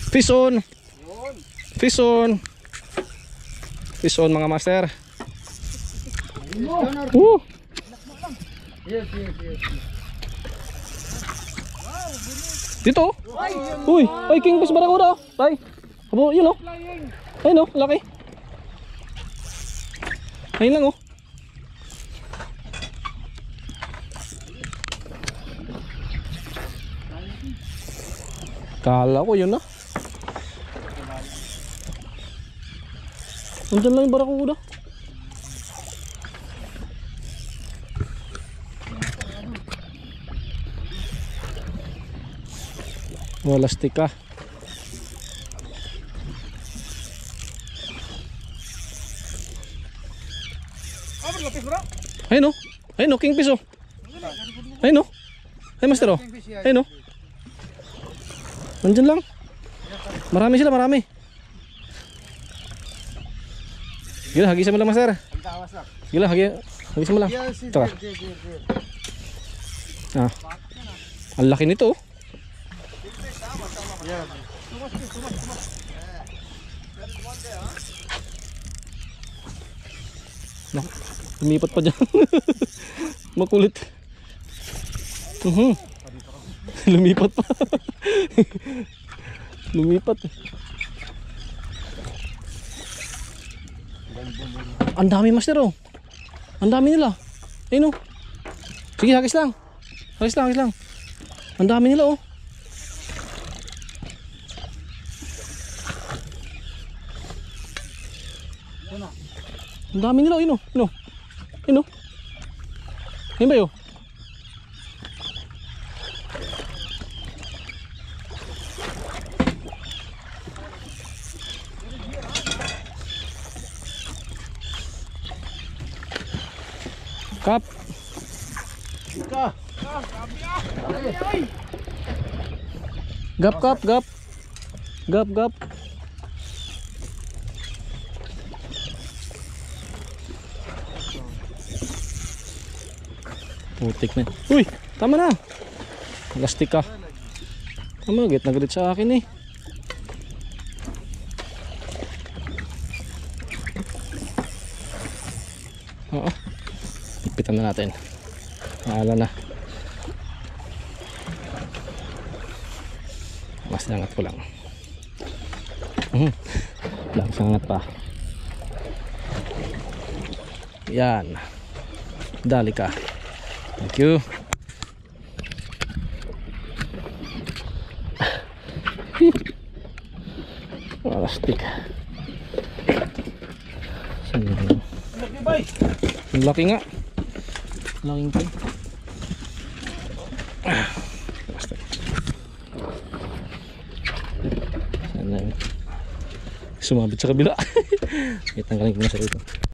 Fish on. Fish on. Fish on mga master. Dito. Uy, ay king fish barang udah. Tay. Abo, yun oh. Ayun oh, laki. Ayun lang oh. Kala ko yun na. Nandiyan lang yung barakuda. Wala stick ah. Ayun o. Ayun o, kingfish o. Ayun o. Ayun master o. Ayun o. Nandiyan lang. Marami sila, marami. Sige lang, hagisan mo lang master. Sige lang, hagisan mo lang. Ito ka. Ah. Ang laki nito. Lumipat pa dyan. Makulit. Lumipat pa. Lumipat. Ang dami master oh. Ang dami nila. Ayun oh. Sige, hagis lang. Hagis lang, hagis lang. Ang dami nila oh. Ang dami nila, yun o, yun o, yun o. Yun ba yun? Kap. Gap, kap, gap. Gap, gap. Putik na. Uy, tama na. Plastic ka. Tama, git na galit sa akin eh. Oo. Ipitan na natin. Maala na. Mas nangat ko lang. Lang sangat pa. Yan. Dali ka. Thank you. Plastic. Ang laki nga. Laking pa. Plastic. Sana sumabit sa kabila. Itanggalin ko na sa ito.